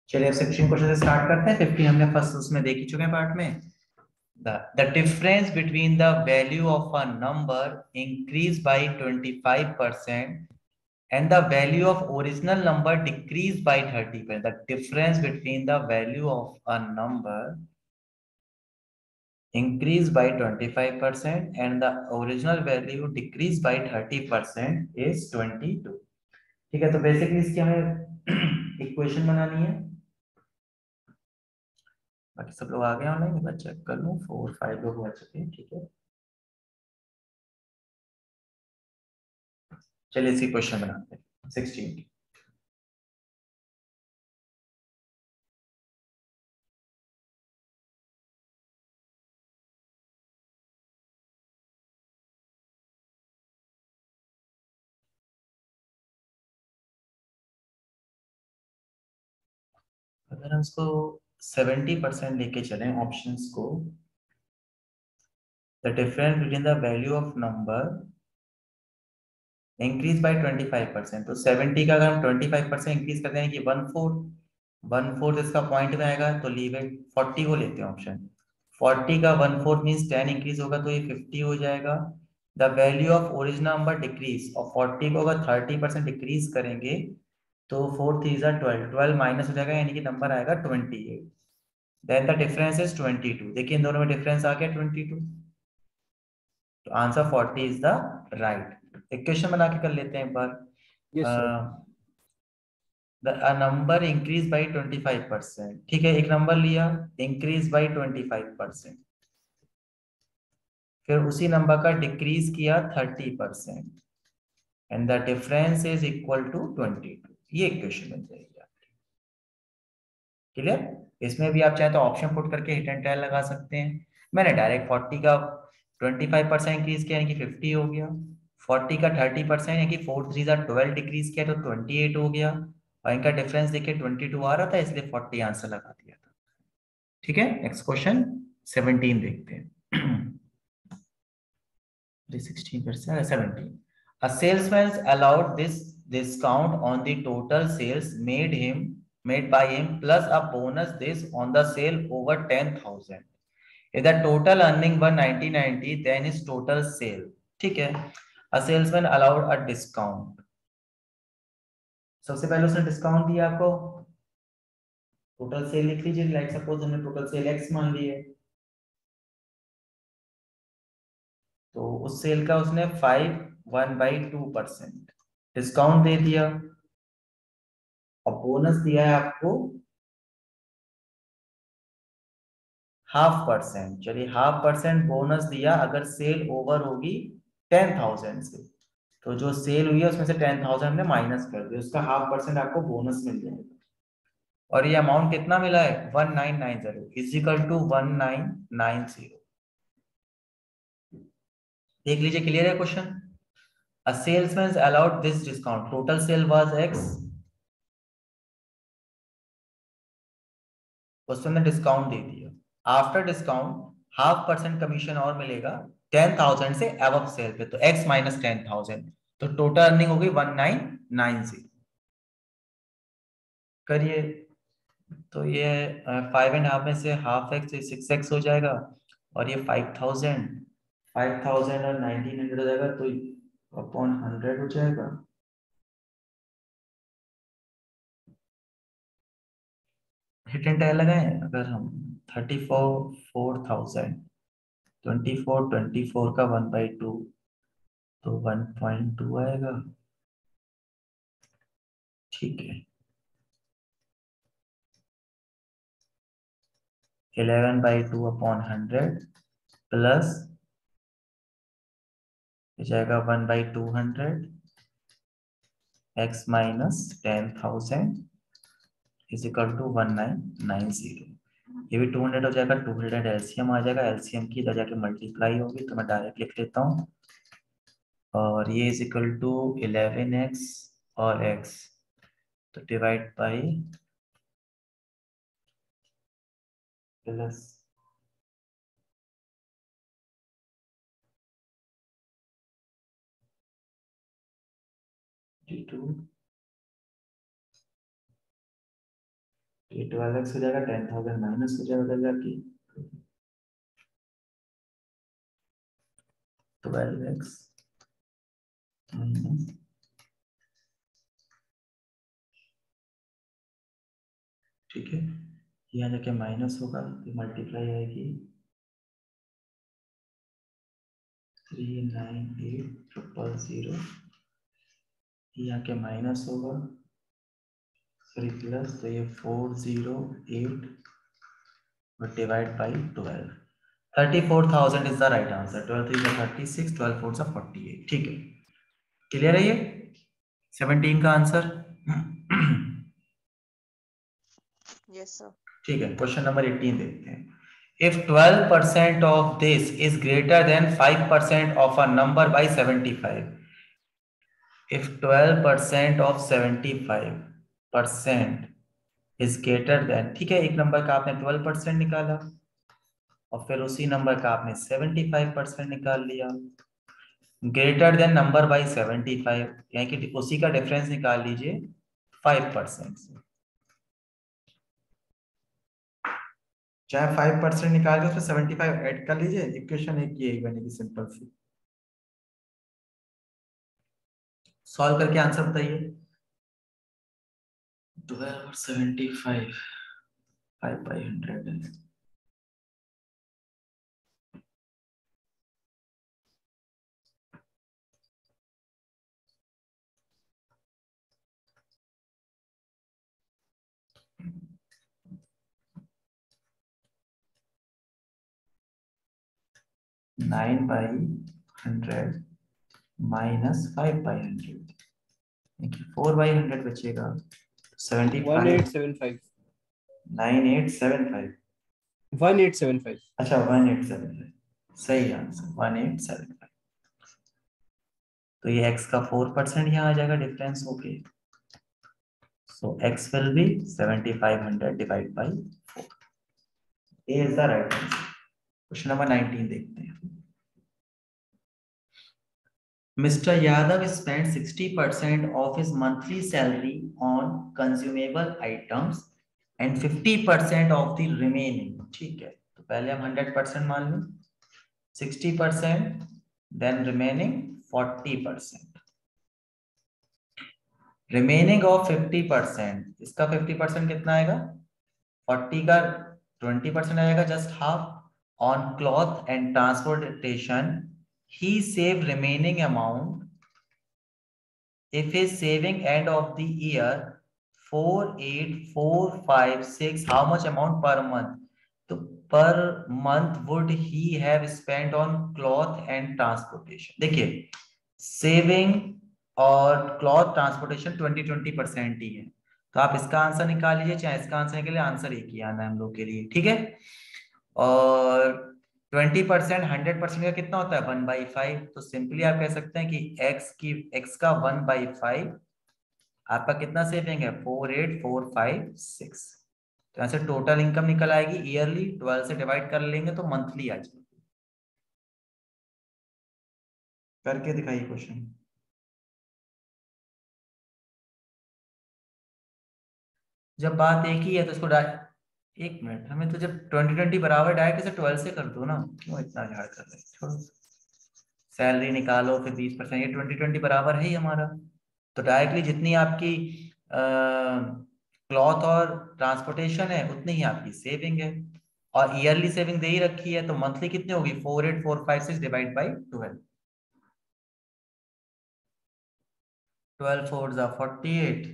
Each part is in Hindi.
चलिए अब 16 क्वेश्चन से स्टार्ट करते हैं। 15 हमने फर्स्ट उसमें देख ही चुके हैं पार्ट में। The difference between the value of a number increased by 25% and the value of original number decreased by 30%. The difference between the value of a number increased by 25% and the original value decreased by 30% is 22. ठीक है, तो बेसिकली इसकी हमें इक्वेशन बनानी है। बाकी सब लोग आ गए ऑनलाइन, एक बार चेक कर लूं। 4 5 लोग बच चुके हैं, ठीक है। चलिए इसी क्वेश्चन बनाते हैं 16। अगर हम इसको 70% लेके चलें ऑप्शंस को, the difference between the value of number increase by 25%, तो 70 का अगर हम 25% इंक्रीज करते हैं कि 1/4 इसका पॉइंट में आएगा, तो लीव इट। 40 को लेते हैं ऑप्शन। 40 का 1/4 मीन्स 10 इंक्रीज होगा, तो ये 50 हो जाएगा। The value of original number decrease, और 40 को अगर 30% डिक्रीज करेंगे तो 4 3 12, 12 माइनस हो जाएगा, यानी कि नंबर आएगा 28। Then the difference is 22। देखिए इन दोनों में डिफरेंस आ गया 22, तो answer 40 is the right. Equation बना के कर लेते हैं एक बार। Yes sir. A number increase by 25%, ठीक है, एक नंबर लिया, इंक्रीज बाय 25%, फिर उसी नंबर का डिक्रीज किया 30%, and the difference is equal to 22। ये इक्वेशन बन जाएगी आपकी। क्लियर। इसमें भी आप चाहे तो ऑप्शन पुट करके हिट एंड टेल लगा सकते हैं। मैंने डायरेक्ट 40 का 25% इंक्रीज किया यानी कि 50 हो गया। 40 का 30% यानी कि 4 3 12 डिक्रीज किया तो 28 हो गया। और इनका डिफरेंस देखिए 22 आ रहा था, इसलिए 40 आंसर लगा दिया था। ठीक है, नेक्स्ट क्वेश्चन 17 देखते हैं। 316 फिर से 17। A salesman allowed this discount on the total sales made by him plus a bonus this on the sale over 10,000. If the total earning were 1990, then is total sale। ठीक है, a salesman allowed a discount। सबसे पहले उसने डिस्काउंट दिया आपको, टोटल सेल लिख लीजिए। लाइक सपोज हमने टोटल सेल एक्स मान ली है, तो उस सेल का उसने 1/2% डिस्काउंट दे दिया, और बोनस दिया है आपको 0.5%। चलिए 0.5% बोनस दिया अगर सेल ओवर होगी 10,000 से। तो जो सेल हुई है उसमें से 10,000 हमने माइनस कर दिया, उसका 0.5% आपको बोनस मिल जाएगा। और ये अमाउंट कितना मिला है 1990 इजिकल टू 1990। देख लीजिए, क्लियर है question. A salesman is allowed this discount. Total sale was X, उसने डिस्काउंट दे दिया। आफ्टर डिस्काउंट 0.5% कमीशन और मिलेगा 10,000 से अबव सेल पे, तो X माइनस 10,000, तो टोटल अर्निंग होगी 1990। करिए, तो ये 5.5 में से हाफ एक्स 6x हो जाएगा, और ये 5,000 और 1900 हो जाएगा, तो अपॉन 100 हो जाएगा। हिट एंड टेल लगाएं, अगर हम 34,000 24 का 1/2, तो 1.2 आएगा। ठीक है, 11/2 अपॉन 100 प्लस हो जाएगा 1/200 x minus 10,000 is equal to 1990। ये भी 200 हो जाएगा, 200 एलसीएम आ जाएगा, एलसीएम की इधर जाके मल्टीप्लाई होगी, तो मैं डायरेक्ट लिख लेता हूँ। और ये इज इक्वल टू 11x और x, तो डिवाइड बाई प्लस टू ये 12x हो जाएगा, 10,000 माइनस हो जाएगा जाके 12x माइनस, ठीक है, यहाँ जाके माइनस होगा तो मल्टीप्लाई आएगी 398,000, यहाँ के माइनस होगा, सॉरी प्लस, तो ये 408 divide by 12, 34,000 is the right answer. 12 3 36, 12 4 48, ठीक है, क्लियर है ये 17 का आंसर। Yes, sir. ठीक है, क्वेश्चन नंबर 18 देखते हैं। If 12% of this is greater than 5% of a number by 75, if 12% of 75% is greater than, ठीक है, एक नंबर का आपने 12% निकाला और फिर उसी नंबर का आपने 75% निकाल लिया, ग्रेटर देन नंबर बाई 75, यानी कि उसी का डिफरेंस निकाल लीजिए 5% से, चाहे 5% निकाल के उसमें 75 ऐड कर लीजिए, इक्वेशन एक यही बनेगी सिंपल सी। सॉल्व करके आंसर बताइए। 12 और 75 5 बाई 100 है, 9 बाई 100 माइनस 5 बाई 100, 4 बाई 100 बचेगा, 75 1875 9875, 1875 अच्छा 1875, सही आंसर 1875। तो ये x का 4% यहाँ आ जाएगा डिफरेंस होके, so x will be 7500 divided by 4, A is the right answer। Question number 19 देखते हैं। Mr. Yadav spent 60% of his monthly salary on consumable items and 50% of the remaining, ठीक है, तो पहले हम 100% मान लें, 60%, then remaining 40%, रिमेनिंग ऑफ 50%, इसका 50% कितना आएगा, 40 का 20% आएगा, just half, on cloth and transportation ही save remaining amount if his saving end of the year 48,456, how much amount per month, तो per month would he have spent on cloth and transportation। देखिए सेविंग और क्लॉथ ट्रांसपोर्टेशन 20% ही है, तो आप इसका आंसर निकाल लीजिए चाहे इसका आंसर निकालिए, आंसर एक ही आना है हम लोग के लिए, ठीक है। और 20% 100% का कितना होता है 1/5, तो सिंपली आप कह सकते हैं कि x का 1/5 आपका कितना सेविंग है 48,456, तो ऐसे टोटल इनकम निकल आएगी ईयरली, 12 से डिवाइड कर लेंगे तो मंथली आ जाएगी। करके दिखाइए क्वेश्चन। जब बात एक ही है तो इसको एक मिनट, हमें तो जब 2020 बराबर डायरेक्ट इसे 12 से कर दो ना, क्यों इतना झाड़ कर रहे, छोड़ो, सैलरी निकालो फिर 20%, ये 2020 बराबर है ही हमारा, तो डायरेक्टली जितनी आपकी क्लॉथ और ट्रांसपोर्टेशन है उतनी ही आपकी सेविंग है, और ईयरली सेविंग दे ही रखी है, तो मंथली कितनी होगी 48,456 डिवाइड बाई 12, 12 4 जा 48,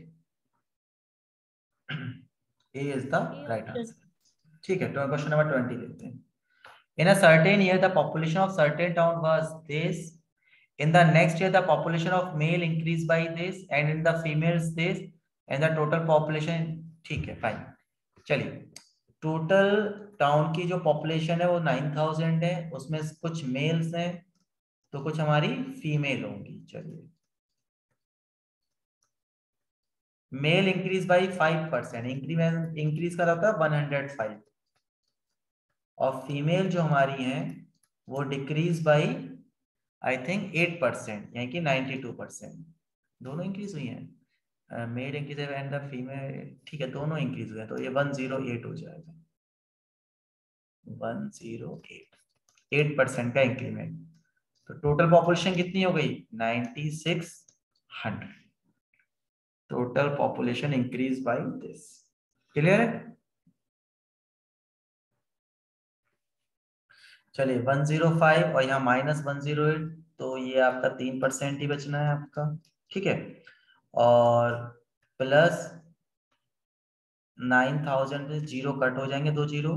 A is the right answer। ठीक है, तो क्वेश्चन नंबर 20 देखते हैं। In a certain year, the population of certain town was this. In the next year, the population of male increased by this, and in the females this, and the total population, ठीक है, फाइन। चलिए, टोटल टाउन की जो पॉपुलेशन है वो 9,000 है, उसमें कुछ मेल्स हैं तो कुछ हमारी फीमेल होंगी। चलिए, मेल इंक्रीज बाई 5%, इंक्रीज का होता है 105, और फीमेल जो हमारी हैं वो डिक्रीज बाई आई थिंक 8%, यानी कि 92%, दोनों इंक्रीज हुई हैं। Male increase and the female, ठीक है दोनों इंक्रीज हुए तो ये 108 हो जाएगा, 108, 8% का इंक्रीमेंट। तो टोटल पॉपुलेशन कितनी हो गई 9600, total population increase by this. Clear है? चलिए 105 और यहाँ -108, तो ये आपका 3% ही बचना है आपका, ठीक है। और प्लस 9000 में जीरो कट हो जाएंगे, 2 जीरो,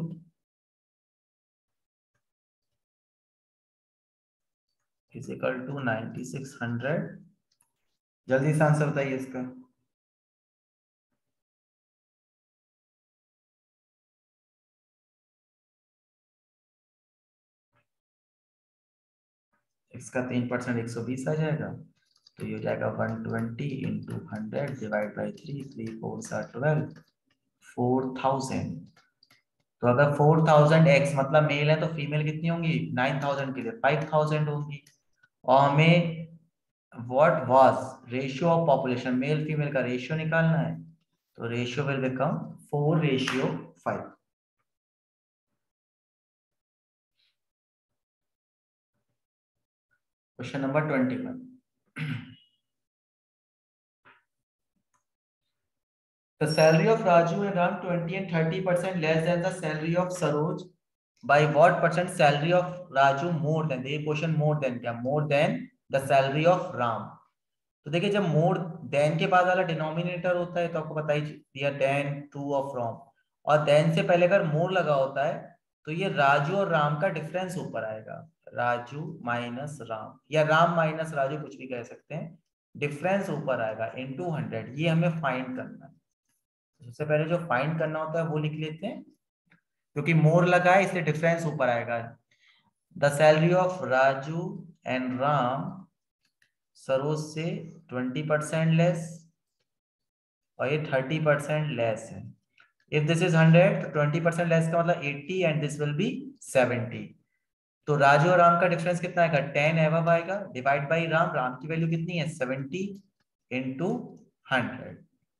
इज इक्वल टू 9600। जल्दी से आंसर बताइए इसका। इसका 3% 120 आ जाएगा, तो ये हो जाएगा 120 इंटू 100 डिवाइड बाई 3, 3 4 12, 4000। तो अगर 4000 एक्स मतलब मेल है तो फीमेल कितनी होंगी 9000 के लिए 5000 होंगी। और हमें what was ratio of population, male female का रेशियो निकालना है, तो ratio will become 4:5। Question number 21, the salary of Raju and Ram 20 and 30% less than the salary of Saroj. By what percent salary of Raju more than, ये क्वेश्चन more than क्या, more than the salary of Ram। तो देखिए जब more than के बाद वाला डिनोमिनेटर होता है तो आपको पता ही दिया than to और from, और than से पहले अगर more लगा होता है तो ये राजू और राम का डिफरेंस ऊपर आएगा, राजू माइनस राम या राम माइनस राजू कुछ भी कह सकते हैं, डिफरेंस ऊपर आएगा इनटू 100। ये हमें फाइंड करना है। सबसे पहले जो फाइंड करना होता है वो लिख लेते हैं, क्योंकि मोर लगा है इसलिए डिफरेंस ऊपर आएगा। The salary of Raju and Ram Saroj से 20% लेस, और ये 30% लेस है। इफ दिस इज 100 तो 20% लेस का मतलब 80 एंड दिस विल बी 70। तो राजू और राम का डिफरेंस कितना आएगा 10 एवब आएगा, डिवाइड बाई राम, राम की वैल्यू कितनी है 70 इंटू 100।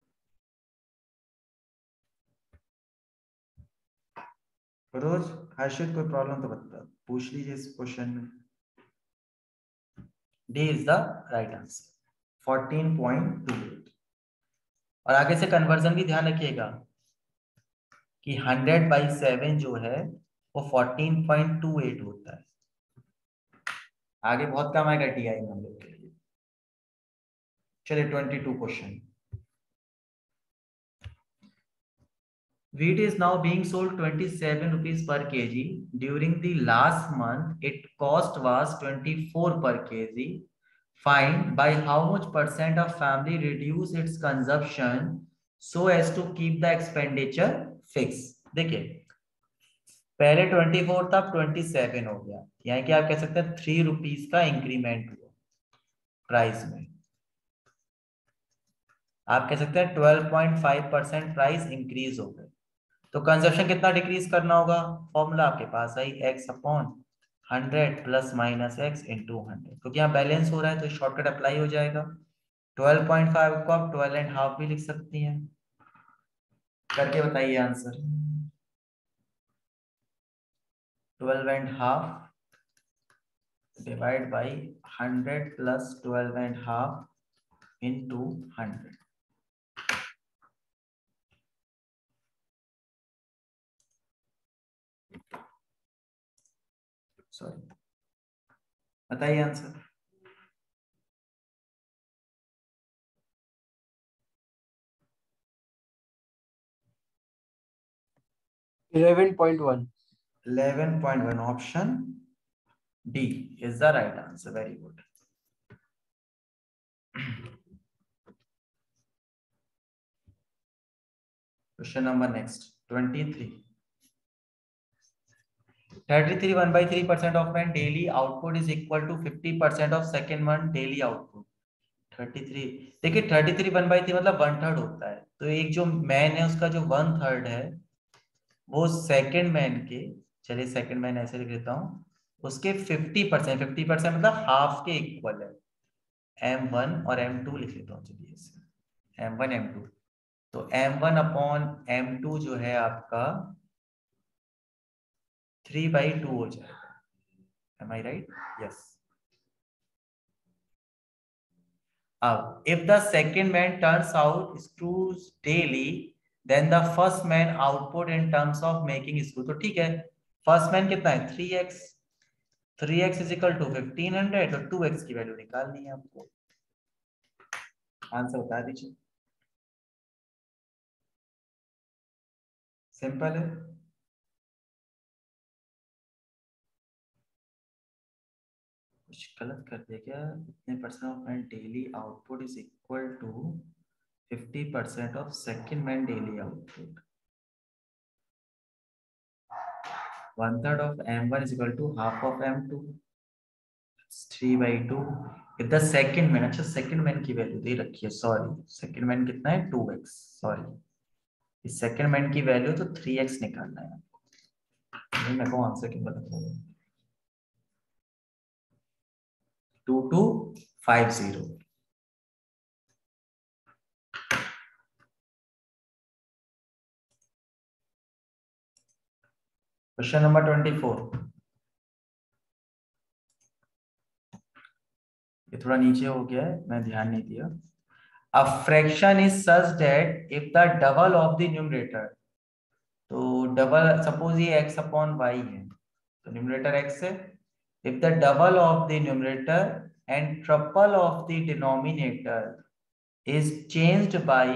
रोज हर्षित कोई प्रॉब्लम तो बता पूछ लीजिए इस क्वेश्चन में। D is the right answer 14.28। और आगे से कन्वर्जन भी ध्यान रखिएगा कि 100/7 जो है वो 14.28 होता है। आगे बहुत काम आएगा टीआई में हम लोग के लिए। चलिए 22 question. Wheat is now being sold 27 rupees per kg. During the last month, its cost was 24 per kg. Find by how much percent of family reduce its consumption so as to keep the expenditure fixed. देखिए पहले 24 था 27 हो गया, यानी कि आप कह सकते हैं 3 रुपीज का इंक्रीमेंट हुआ प्राइस में। आप कह सकते हैं 12.5% प्राइस इंक्रीज हो गए, तो कंजप्शन कितना डिक्रीज करना होगा, फॉर्मूला आपके पास आई x/100 plus minus x into 100, क्योंकि यहाँ बैलेंस हो रहा है तो शॉर्टकट अप्लाई हो जाएगा। 12.5 को आप 12.5 भी लिख सकती हैं। करके बताइए answer. 12.5 divide by 100 plus 12.5 into 100। Sorry बताइए answer. 11.1. 11.1 option D is the right answer. Very good. Question number next 23. 33 1/3% of man daily output is equal to 50% of second man daily output. 33 देखिए 33 1/3 मतलब 1/3 होता है, तो एक जो मैन है उसका जो 1/3 है वो सेकंड मैन के, चलिए सेकंड मैन ऐसे लिख देता हूँ, उसके 50%, 50% मतलब हाफ के इक्वल है। M1 और M2 लिख लेता हूँ, चलिए M1 M2, तो M1 अपॉन M2 जो है आपका 3/2 हो जाएगा। Am I right? Yes. अब if the second man turns out screws daily, then the first man output in terms of making screw, तो ठीक है, फर्स्ट मैन कितना है 3x, 3x is equal to 1500, तो 2x की वैल्यू निकालनी है आपको। आंसर बता दीजिए, सिंपल है। कुछ गलत कर दिया क्या? इतने percent of man daily output is equal to 50% of second man daily output. 1/3 of M1 is equal to half of M2, 3/2। if the second man, अच्छा सेकंड मैन की वैल्यू दे रखी है, सॉरी सेकंड मैन कितना है 2x, सॉरी इस सेकंड मैन की वैल्यू तो 3x निकालना है आपको। मैं को आंसर क्यों बता रहा हूं? 2250। क्वेश्चन नंबर 24, ये थोड़ा नीचे हो गया है, मैं ध्यान नहीं दिया। A fraction is such that if the double of the numerator, तो डबल सपोज ये x अपॉन y है, तो न्यूमरेटर x है। if the double of the numerator and triple of the denominator is changed by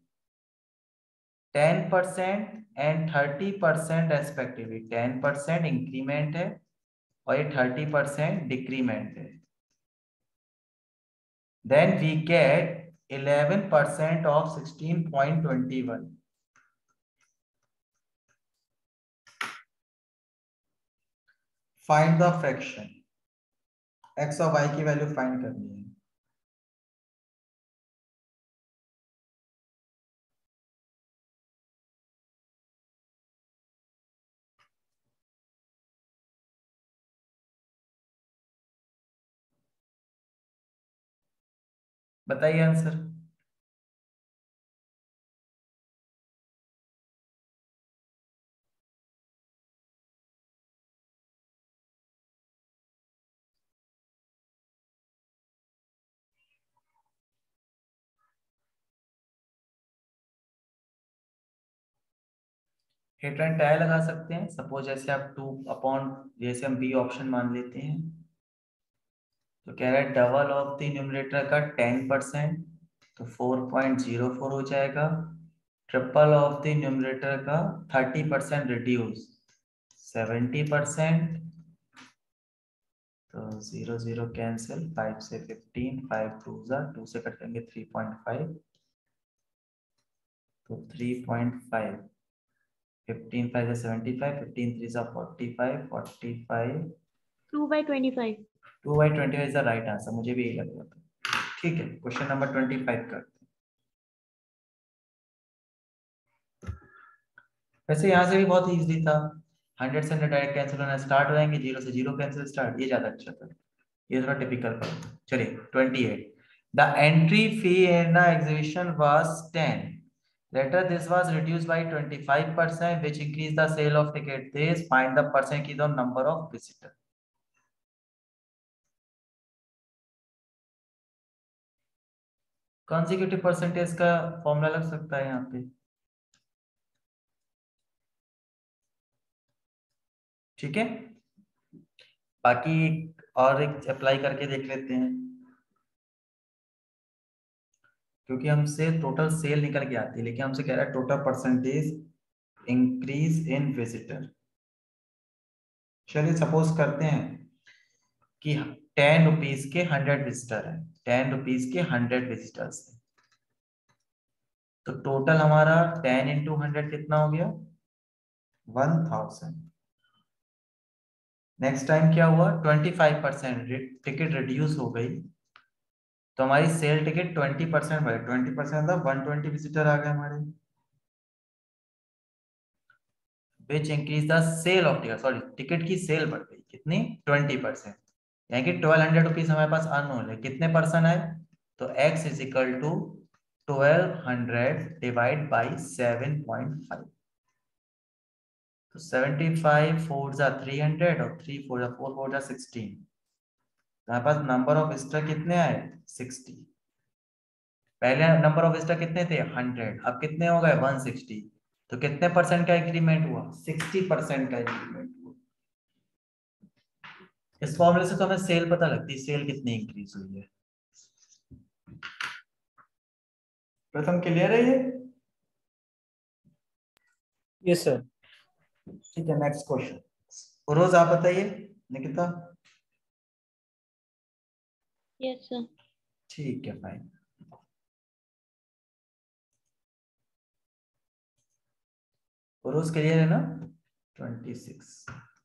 10% and 30% respectively, 10% increment है और ये 30% डिक्रीमेंट है, then we get 11% of 16.21। Find the fraction, x और y की वैल्यू फाइंड करनी है। बताइए आंसर। हिट एंड टाई लगा सकते हैं, सपोज जैसे आप 2 अपॉन, जैसे हम बी ऑप्शन मान लेते हैं, तो कह रहा है डबल ऑफ द न्यूमरेटर का 10%, तो 4.04 हो जाएगा। ट्रिपल ऑफ द न्यूमरेटर का 30% रिड्यूस 70%, तो 0 0 कैंसिल, 5 से 15, 5 2 2 से कट करेंगे 3.5, तो 3.5, 15 5 से 75, 15 3 से 45, 45, 2/25। 2/25 इज द राइट आंसर, मुझे भी यही लग रहा था। ठीक है, क्वेश्चन नंबर 25 करते हैं। वैसे यहाँ से भी बहुत इजी था, 100 से 100 डायरेक्ट कैंसिल होना स्टार्ट हो जाएंगे, 0 से 0 कैंसिल स्टार्ट, ये ज्यादा अच्छा था, ये थोड़ा टिपिकल था। चलिए 28, the entry fee in the exhibition was 10, later this was reduced by 25% which increased the sale of ticket, this find the percentage on number of visitor। Consecutive percentage का फॉर्मूला लग सकता है यहाँ पे, ठीक है। बाकी और एक अप्लाई करके देख लेते हैं, क्योंकि हमसे टोटल सेल निकल के आती है, लेकिन हमसे कह रहा है total percentage increase in visitor. चलिए सपोज करते हैं कि 10 रुपीज के 100 विजिटर है, 10 रुपीज के 100 विजिटर्स है, तो टोटल हमारा 10 इंटू 100 कितना हो गया 1000। नेक्स्ट टाइम क्या हुआ 25% टिकट रिड्यूस हो गई, तो हमारी सेल टिकट 20% बढ़े, 20% था 120 विजिटर आ गए हमारे, which increase the sale of ticket, sorry ticket की सेल बढ़ गई कितनी 20%, यानी कि 1200 रुपीज हमारे पास अर्न हो रहे, कितने पर्सन है, तो x is equal to 1200 divide by 7.5, तो 75 4 जा 300 और 3 4 जा 4 4 जा 16, हमारे पास नंबर ऑफ विजिटर कितने आए 60। पहले नंबर ऑफ विजिटर कितने थे 100, अब कितने हो गए 160, तो कितने परसेंट का इंक्रीमेंट हुआ 60% का इंक्रीमेंट हुआ। इस फॉर्मूले से तो हमें सेल पता लगती है, सेल कितनी इंक्रीज हुई है। प्रथम क्लियर है ये? Yes sir. ठीक है, नेक्स्ट क्वेश्चन रोज आप बताइए। निकिता? Yes sir. ठीक है, फाइन। रोज क्लियर है ना? 26।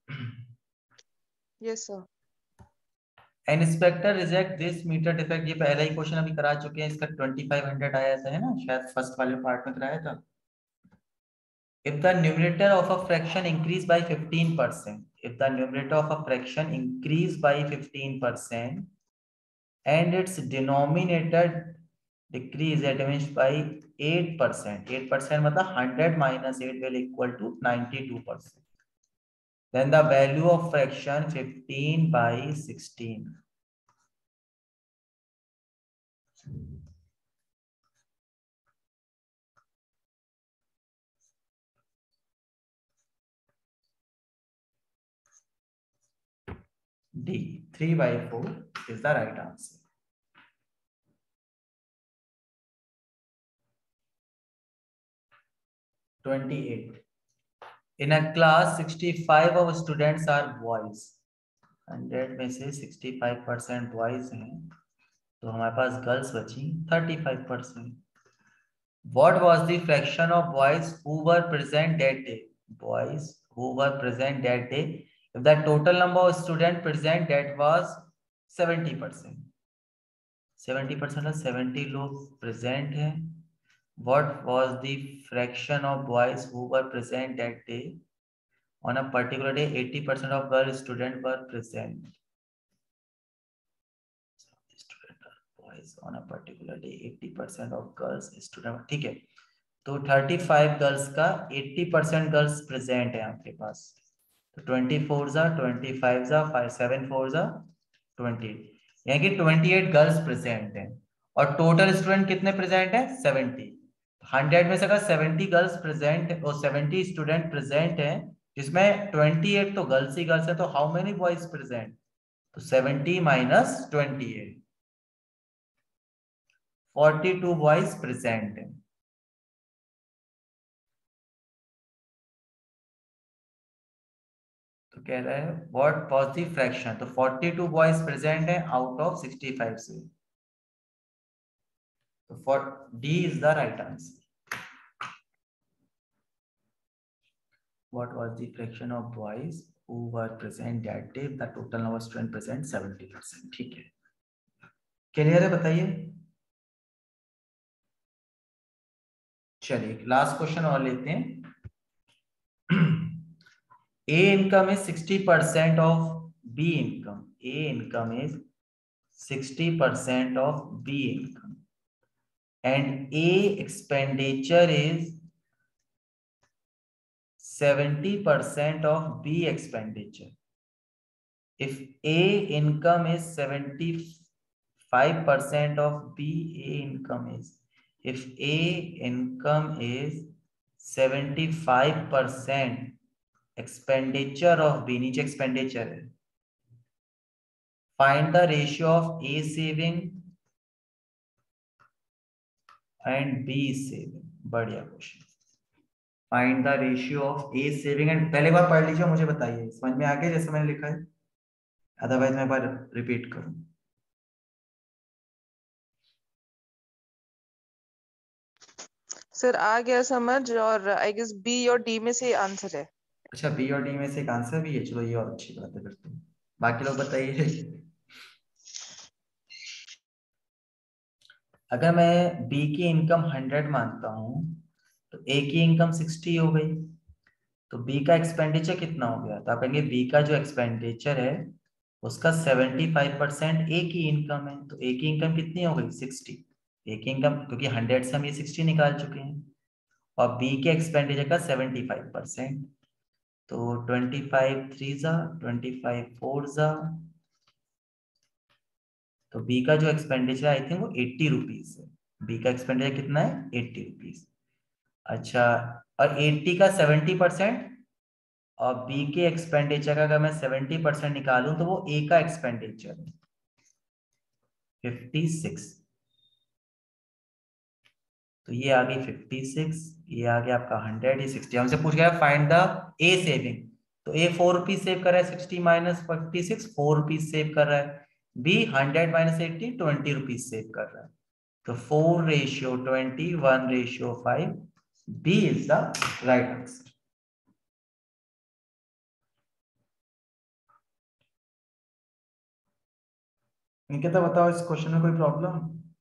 Yes sir. An inspector reject this meter defect, ये पहला ही क्वेश्चन अभी करा चुके हैं, इसका 2500 आया था, है ना, शायद फर्स्ट वाले पार्ट में कराया था। If the numerator of a fraction increase by 15%, if the numerator of a fraction increase by 15% and its denominator decrease that means by 8%, 8% मतलब 100 minus 8 will equal to 92%. Then the value of fraction 15 by 16. D 3 by 4 is the right answer. In a class 65 of students are boys, 100 में से 65% बॉयज हैं, तो हमारे पास गर्ल्स बची 35%. What was the fraction of boys who were present that day? Boys who were present that day, if the total number of students present that was 70%. 70% 70 लोग present हैं. What was the fraction of boys who were present that day? On a particular day, 80% of girl students were present. Boys on a particular day, 80% of girls students. ठीक है, तो 35 गर्ल्स का 80% गर्ल्स प्रेजेंट है आपके पास, तो 24 जा 25 जा 5 7 4 जा 28, यानी कि 28 गर्ल्स प्रेजेंट हैं, और टोटल स्टूडेंट कितने प्रेजेंट है 70। 100 में से अगर 70 गर्ल्स प्रेजेंट और 70 स्टूडेंट प्रेजेंट हैं, जिसमें 28 तो गर्ल्स ही गर्ल्स है, तो हाउ मेनी बॉयज प्रेजेंट, तो 70 माइनस 28, 42 बॉयज प्रेजेंट है। तो कह रहा है व्हाट वाज द फ्रैक्शन, तो 42 बॉयज प्रेजेंट है आउट ऑफ 65 से, तो for D is the right answer. What was the fraction of boys who were present that day? The total number of students present 70%. ठीक है, क्लियर है? बताइए। चलिए लास्ट क्वेश्चन और लेते हैं। A income is 60% of B income. A income is 60% of B income, and A expenditure is 70% of B expenditure. If A income is 75% of B, A income is, if A income is 75% expenditure of B, नीचे expenditure है, find the ratio of A saving and B saving. बढ़िया क्वेश्चन। Find the ratio of A saving and, पहले बार पढ़ लीजिए, मुझे बताइए समझ में आ गया जैसे मैंने लिखा है, अदरवाइज मैं एक बार रिपीट करूं। सर आ गया समझ, और आई गेस बी और डी में से आंसर है। अच्छा, बी और डी में से एक आंसर भी है, चलो ये और अच्छी बात है फिर तो। बाकी लोग बताइए। अगर मैं बी की इनकम 100 मानता हूं, तो ए की इनकम 60 हो गई, तो बी का एक्सपेंडिचर कितना हो गया, तो आप कहेंगे बी का जो एक्सपेंडिचर है उसका 75% ए की इनकम है, तो ए की इनकम कितनी हो गई 60, ए की इनकम, क्योंकि 100 से हम ये 60 निकाल चुके हैं, और बी के एक्सपेंडिचर का 75%, तो 25 3 जा 25 4 जा, तो बी का जो एक्सपेंडिचर आई थिंक वो 80 रुपीज है। बी का एक्सपेंडिचर कितना है? 80 रुपीज। अच्छा, और 80 का 70%, और बी के एक्सपेंडिचर का अगर मैं 70% निकालूं तो वो ए का एक्सपेंडिचर है 56, तो ये आ गई 56, ये आ गया आपका 100, ये 60। हमसे पूछ गया फाइंड द ए सेविंग, तो ए 4 रुपीज सेव कर रहा है, 60 माइनस 56 4 रुपीज सेव कर रहा है। बी 100 माइनस 80 20 रुपीज सेव कर रहा है। तो 4:20 1:5, B is the right answer. Nikita बताओ इस क्वेश्चन में कोई प्रॉब्लम?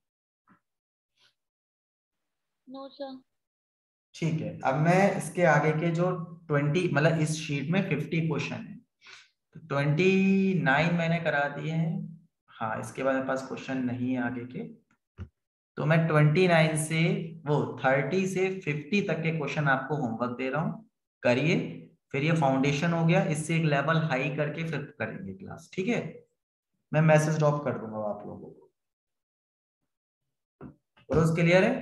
No sir. ठीक है, अब मैं इसके आगे के जो 20 मतलब इस शीट में 50 क्वेश्चन है, तो 29 मैंने करा दिए हैं। हाँ, इसके बाद मेरे पास क्वेश्चन नहीं है आगे के, तो मैं 29 से वो 30 से 50 तक के क्वेश्चन आपको होमवर्क दे रहा हूँ, करिए। फिर ये फाउंडेशन हो गया, इससे एक लेवल हाई करके फिर करेंगे क्लास, ठीक है? मैं मैसेज ड्रॉप कर दूंगा आप लोगों को। रोज क्लियर है?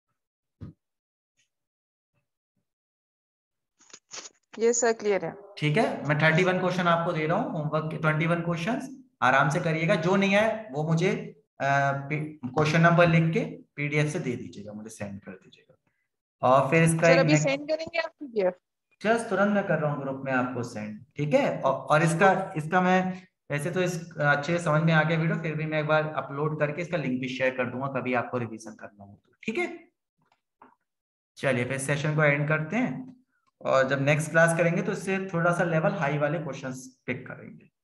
यस सर, क्लियर है। ठीक है, मैं 31 क्वेश्चन आपको दे रहा हूँ होमवर्क के, 21 क्वेश्चंस आराम से करिएगा। जो नहीं है वो मुझे क्वेश्चन नंबर लिख के पीडीएफ से दे दीजिएगा, मुझे सेंड कर दीजिएगा। और फिर इसका सर एक अभी नेक्स्ट, सेंड करेंगे आप पीडीएफ? जस्ट तुरंत मैं कर रहा हूँ ग्रुप में आपको सेंड, ठीक है? और इसका इसका मैं वैसे तो इस अच्छे से समझ में आ गया वीडियो, फिर भी मैं एक बार अपलोड करके इसका लिंक भी शेयर कर दूंगा कभी आपको रिवीजन करना हो तो, ठीक है? चलिए फिर सेशन को एंड करते हैं, और जब नेक्स्ट क्लास करेंगे तो इससे थोड़ा सा लेवल हाई वाले क्वेश्चंस पिक करेंगे।